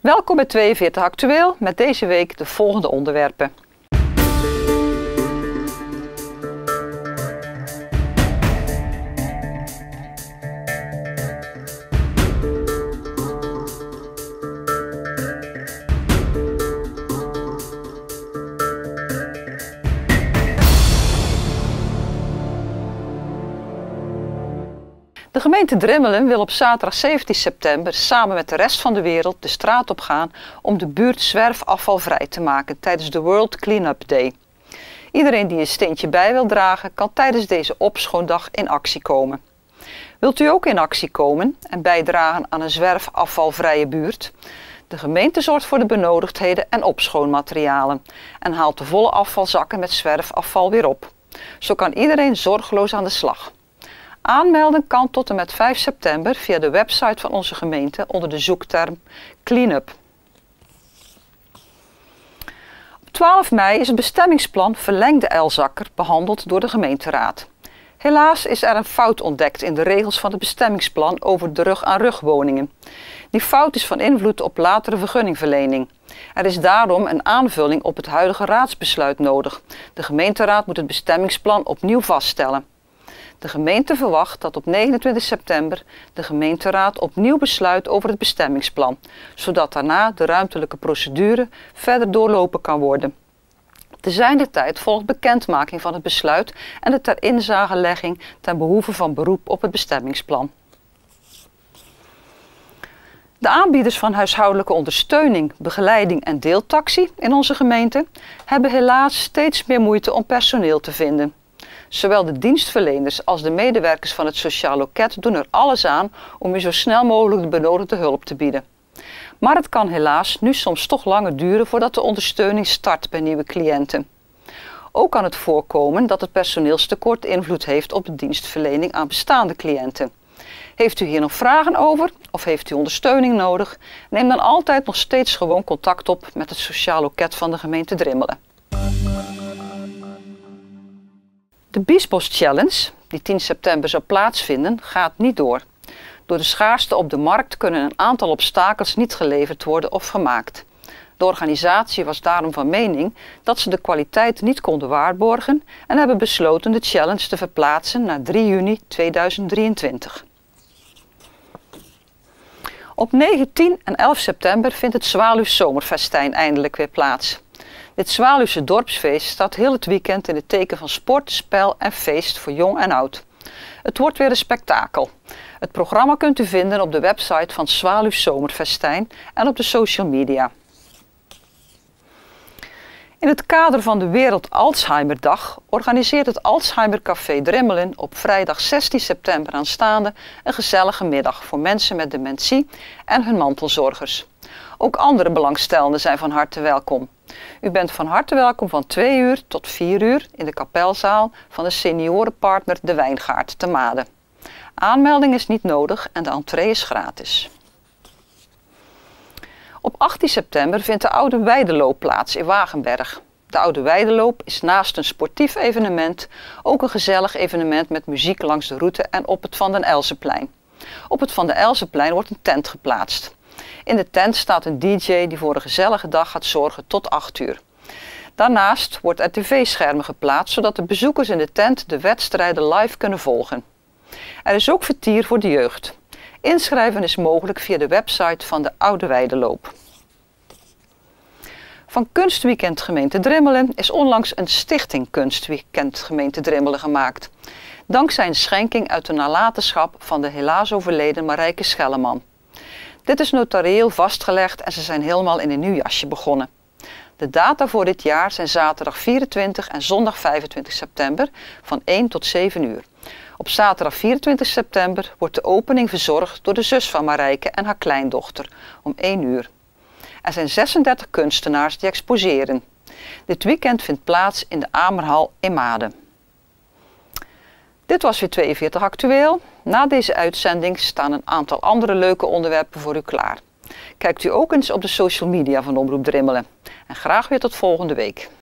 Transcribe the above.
Welkom bij 42 Actueel met deze week de volgende onderwerpen. De gemeente Drimmelen wil op zaterdag 17 september samen met de rest van de wereld de straat op gaan om de buurt zwerfafvalvrij te maken tijdens de World Cleanup Day. Iedereen die een steentje bij wil dragen kan tijdens deze opschoondag in actie komen. Wilt u ook in actie komen en bijdragen aan een zwerfafvalvrije buurt? De gemeente zorgt voor de benodigdheden en opschoonmaterialen en haalt de volle afvalzakken met zwerfafval weer op. Zo kan iedereen zorgeloos aan de slag. Aanmelden kan tot en met 5 september via de website van onze gemeente onder de zoekterm Cleanup. Op 12 mei is het bestemmingsplan Verlengde Elzakker behandeld door de gemeenteraad. Helaas is er een fout ontdekt in de regels van het bestemmingsplan over de rug-aan-rug woningen. Die fout is van invloed op latere vergunningverlening. Er is daarom een aanvulling op het huidige raadsbesluit nodig. De gemeenteraad moet het bestemmingsplan opnieuw vaststellen. De gemeente verwacht dat op 29 september de gemeenteraad opnieuw besluit over het bestemmingsplan, zodat daarna de ruimtelijke procedure verder doorlopen kan worden. Terzijdertijd volgt bekendmaking van het besluit en de ter inzagelegging ten behoeve van beroep op het bestemmingsplan. De aanbieders van huishoudelijke ondersteuning, begeleiding en deeltaxi in onze gemeente hebben helaas steeds meer moeite om personeel te vinden. Zowel de dienstverleners als de medewerkers van het sociaal loket doen er alles aan om u zo snel mogelijk de benodigde hulp te bieden. Maar het kan helaas nu soms toch langer duren voordat de ondersteuning start bij nieuwe cliënten. Ook kan het voorkomen dat het personeelstekort invloed heeft op de dienstverlening aan bestaande cliënten. Heeft u hier nog vragen over of heeft u ondersteuning nodig? Neem dan altijd nog steeds gewoon contact op met het sociaal loket van de gemeente Drimmelen. De Biesbos Challenge, die 10 september zou plaatsvinden, gaat niet door. Door de schaarste op de markt kunnen een aantal obstakels niet geleverd worden of gemaakt. De organisatie was daarom van mening dat ze de kwaliteit niet konden waarborgen en hebben besloten de challenge te verplaatsen naar 3 juni 2023. Op 9, 10 en 11 september vindt het Zwaluws Zomerfestijn eindelijk weer plaats. Dit Zwaluwse dorpsfeest staat heel het weekend in het teken van sport, spel en feest voor jong en oud. Het wordt weer een spektakel. Het programma kunt u vinden op de website van Zwaluws Zomerfestijn en op de social media. In het kader van de Wereld Alzheimerdag organiseert het Alzheimer Café Drimmelen op vrijdag 16 september aanstaande een gezellige middag voor mensen met dementie en hun mantelzorgers. Ook andere belangstellenden zijn van harte welkom. U bent van harte welkom van 2 uur tot 4 uur in de kapelzaal van de seniorenpartner De Wijngaard te Maden. Aanmelding is niet nodig en de entree is gratis. Op 18 september vindt de Oude Weideloop plaats in Wagenberg. De Oude Weideloop is naast een sportief evenement ook een gezellig evenement met muziek langs de route en op het Van den Elseplein. Op het Van den Elseplein wordt een tent geplaatst. In de tent staat een DJ die voor een gezellige dag gaat zorgen tot 8 uur. Daarnaast wordt er tv-schermen geplaatst zodat de bezoekers in de tent de wedstrijden live kunnen volgen. Er is ook vertier voor de jeugd. Inschrijven is mogelijk via de website van de Oude Weideloop. Van Kunstweekend Gemeente Drimmelen is onlangs een stichting Kunstweekend Gemeente Drimmelen gemaakt. Dankzij een schenking uit de nalatenschap van de helaas overleden Marijke Schelleman. Dit is notarieel vastgelegd en ze zijn helemaal in een nieuw jasje begonnen. De data voor dit jaar zijn zaterdag 24 en zondag 25 september van 1 tot 7 uur. Op zaterdag 24 september wordt de opening verzorgd door de zus van Marijke en haar kleindochter om 1 uur. Er zijn 36 kunstenaars die exposeren. Dit weekend vindt plaats in de Amerhal in Maden. Dit was weer 42 Actueel. Na deze uitzending staan een aantal andere leuke onderwerpen voor u klaar. Kijkt u ook eens op de social media van Omroep Drimmelen. En graag weer tot volgende week.